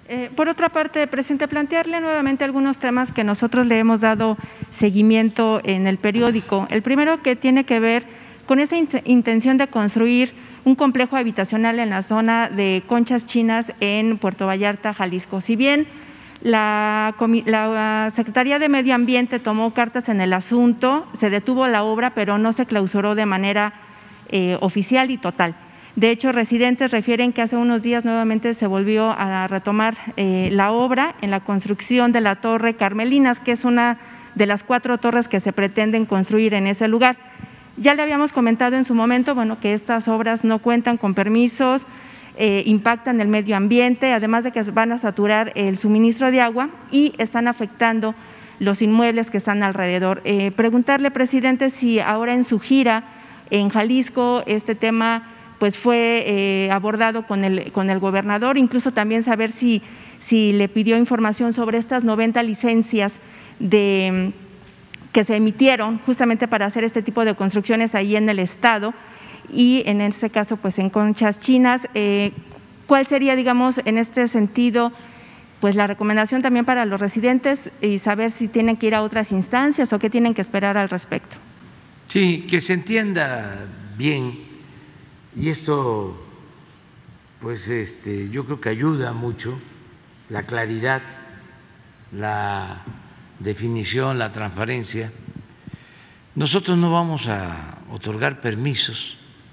Por otra parte, presidente, plantearle nuevamente algunos temas que nosotros le hemos dado seguimiento en el periódico. El primero, que tiene que ver con esta intención de construir un complejo habitacional en la zona de Conchas Chinas en Puerto Vallarta, Jalisco. Si bien la Secretaría de Medio Ambiente tomó cartas en el asunto, se detuvo la obra, pero no se clausuró de manera oficial y total. De hecho, residentes refieren que hace unos días nuevamente se volvió a retomar la obra en la construcción de la Torre Carmelinas, que es una de las 4 torres que se pretenden construir en ese lugar. Ya le habíamos comentado en su momento, que estas obras no cuentan con permisos, impactan el medio ambiente, además de que van a saturar el suministro de agua y están afectando los inmuebles que están alrededor. Preguntarle, presidente, si ahora en su gira en Jalisco este tema pues fue abordado con el gobernador, incluso también saber si le pidió información sobre estas 90 licencias que se emitieron justamente para hacer este tipo de construcciones ahí en el estado y en este caso pues en Conchas Chinas. ¿Cuál sería, digamos, en este sentido, pues la recomendación también para los residentes y saber si tienen que ir a otras instancias o qué tienen que esperar al respecto? Sí, que se entienda bien. Y esto, pues yo creo que ayuda mucho la claridad, la definición, la transparencia. Nosotros no vamos a otorgar permisos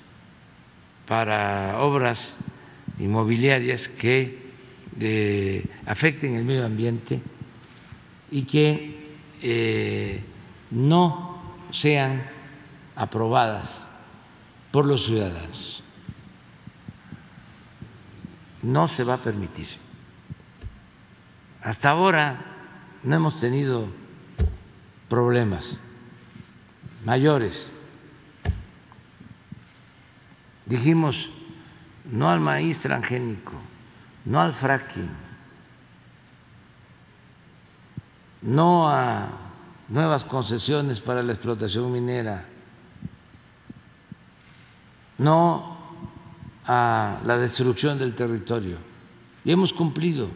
para obras inmobiliarias que afecten el medio ambiente y que no sean aprobadas por los ciudadanos. No se va a permitir. Hasta ahora no hemos tenido problemas mayores. Dijimos no al maíz transgénico, no al fracking, no a nuevas concesiones para la explotación minera, no a la destrucción del territorio, y hemos cumplido.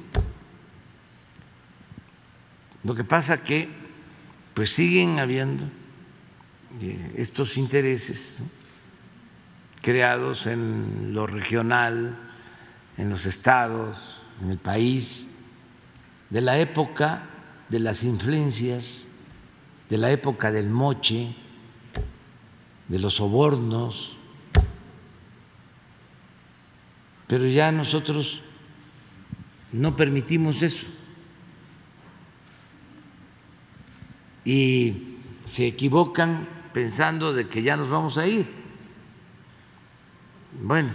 Lo que pasa que pues siguen habiendo estos intereses, ¿no?, creados en lo regional, en los estados, en el país, de la época de las influencias, de la época del moche, de los sobornos. Pero ya nosotros no permitimos eso. Y se equivocan pensando de que ya nos vamos a ir. Bueno,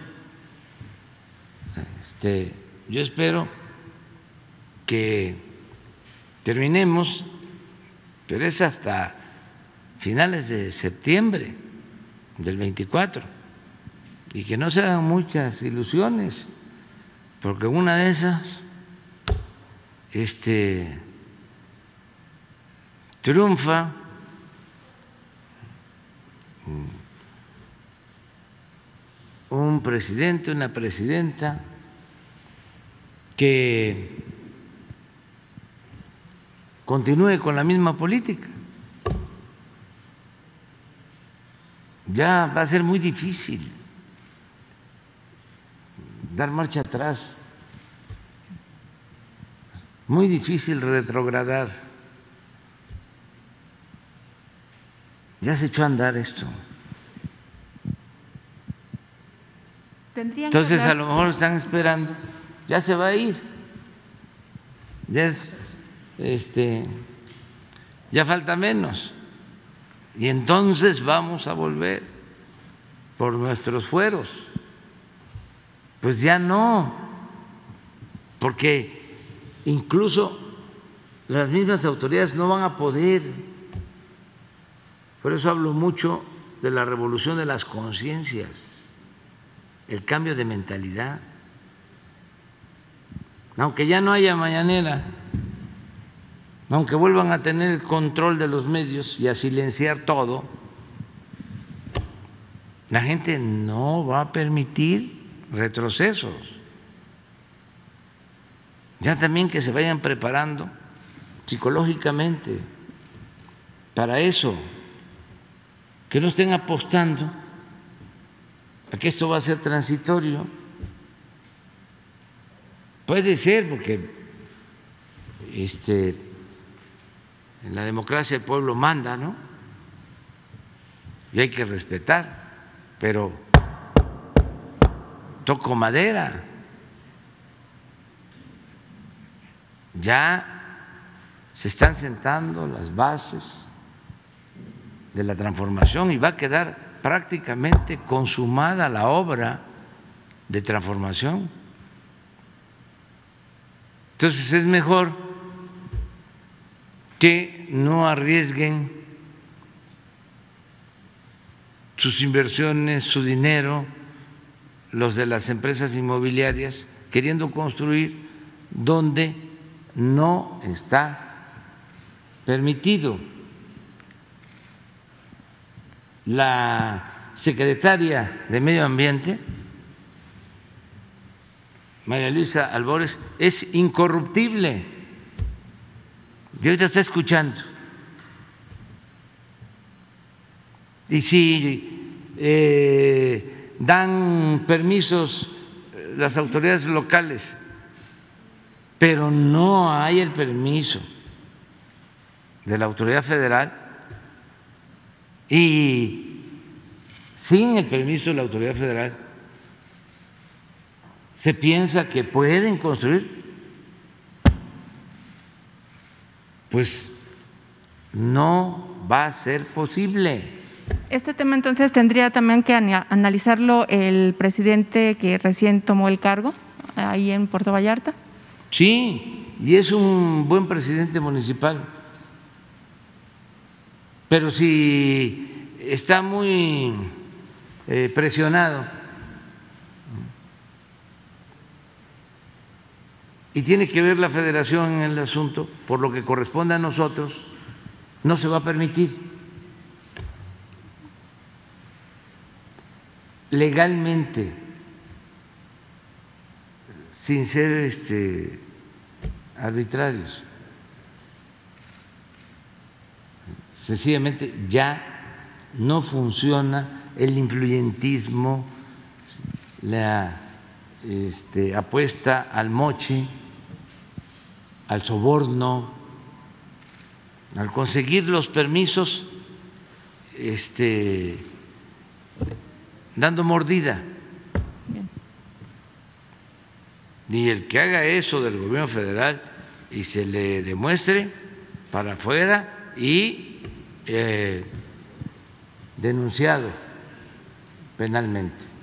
yo espero que terminemos, pero es hasta finales de septiembre del 24, y que no se hagan muchas ilusiones, porque una de esas triunfa un presidente, una presidenta que continúe con la misma política. Ya va a ser muy difícil dar marcha atrás, muy difícil retrogradar. Ya se echó a andar esto. Entonces a lo mejor están esperando, ya se va a ir, ya falta menos, y entonces vamos a volver por nuestros fueros. Pues ya no, porque incluso las mismas autoridades no van a poder. Por eso hablo mucho de la revolución de las conciencias, el cambio de mentalidad. Aunque ya no haya mañanera, aunque vuelvan a tener el control de los medios y a silenciar todo, la gente no va a permitir retrocesos. ya también que se vayan preparando psicológicamente para eso, que no estén apostando a que esto va a ser transitorio. Puede ser, porque en la democracia el pueblo manda, ¿no? Y hay que respetar, pero toco madera. Ya se están sentando las bases de la transformación y va a quedar prácticamente consumada la obra de transformación. Entonces es mejor que no arriesguen sus inversiones, su dinero, los de las empresas inmobiliarias, queriendo construir donde no está permitido. La secretaria de Medio Ambiente, María Luisa Albores, es incorruptible y ahorita está escuchando. Y si dan permisos las autoridades locales, pero no hay el permiso de la autoridad federal, y sin el permiso de la autoridad federal se piensa que pueden construir, pues no va a ser posible. Este tema entonces tendría también que analizarlo el presidente que recién tomó el cargo ahí en Puerto Vallarta. Sí, y es un buen presidente municipal, pero si está muy presionado y tiene que ver la federación en el asunto, por lo que corresponde a nosotros, no se va a permitir. Legalmente, sin ser arbitrarios. Sencillamente ya no funciona el influyentismo, la apuesta al moche, al soborno, al conseguir los permisos dando mordida. Bien. Ni el que haga eso del gobierno federal y se le demuestre para afuera y denunciado penalmente.